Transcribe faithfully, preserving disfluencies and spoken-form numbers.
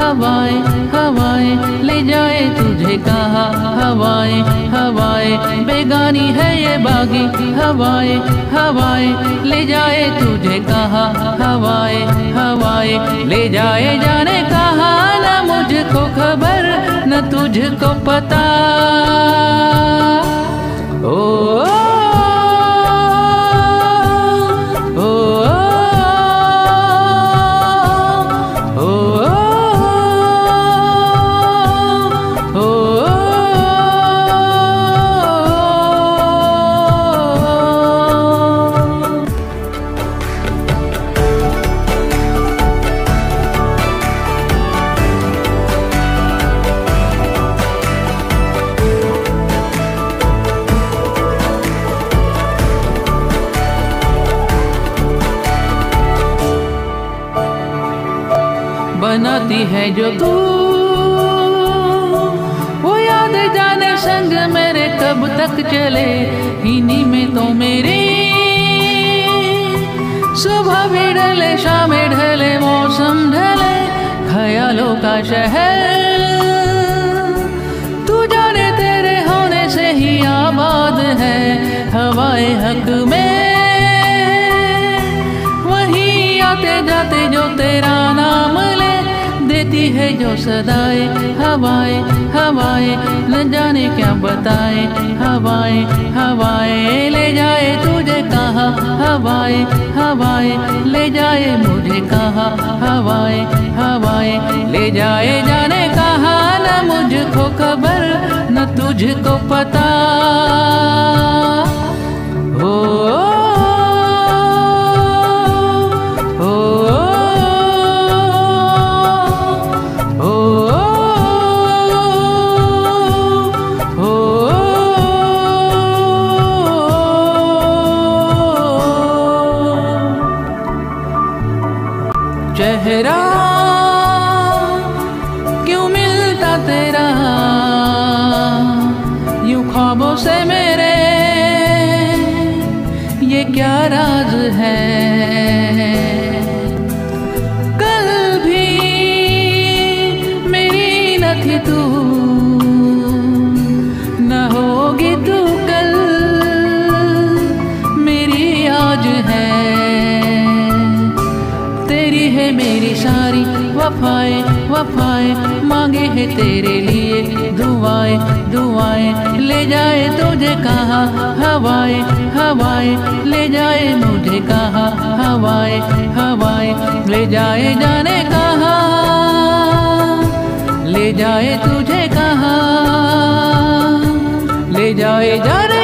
हवाएं हवाएं ले जाए तुझे कहाँ, हवाएं हवाएं बेगानी है ये बागी, हवाएं हवाएं ले जाए तुझे कहाँ, हवाएं हवाएं ले जाए जाने कहाँ, न मुझको खबर न तुझको पता। ओ बनाती है जो तू वो याद जाने संग मेरे कब तक चले, इन्हीं में तो मेरी सुबह भी ढले शाम ढले मौसम ढले, ख्यालों का शहर तू जाने तेरे होने से ही आबाद है। हवाएं हक में वहीं आते जाते जो तेरा नाम ले, देती है जो सदाएं हवाएं हवाएं न जाने क्या बताए, हवाएं हवाएं ले जाए तुझे कहाँ, हवाएं हवाएं ले जाए मुझे कहाँ, हवाएं हवाएं ले जाए जाने कहाँ, न मुझको खबर न तुझको पता। हो चेहरा क्यों मिलता तेरा यूं ख्वाबों से मेरे, ये क्या राज है। कल भी मेरी न थी तू, न होगी तू कल मेरी आज है। तेरी है मेरी सारी वफाएं वफाएं मांगे है तेरे लिए दुआएं दुआएं, ले जाए तुझे कहाँ, हवाएं हवाएं ले जाए मुझे कहाँ, हवाएं हवाएं ले जाए जाने कहाँ, ले जाए तुझे कहाँ, ले जाए जाने